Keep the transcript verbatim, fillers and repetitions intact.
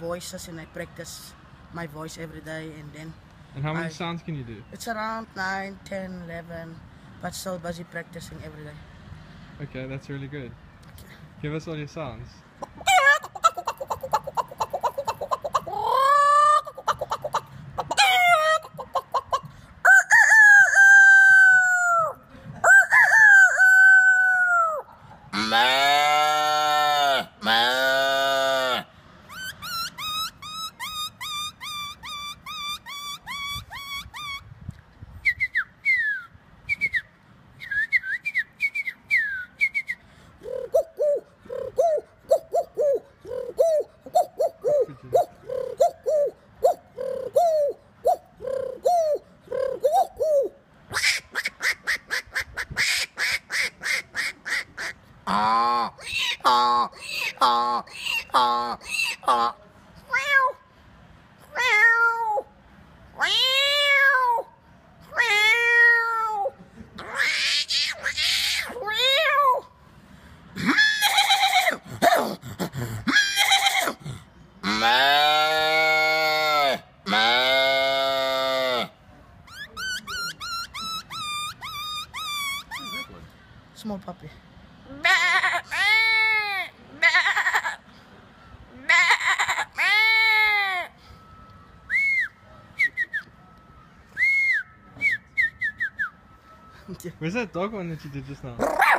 voices and I practice my voice every day, and then And how many I, sounds can you do? it's around nine, ten, eleven, but still busy practicing every day. Okay, that's really good. Okay. Give us all your sounds. Ah, ah, ah, ah, ah. Meow, meow, meow, meow. Small puppy. Where's that dog one that you did just now?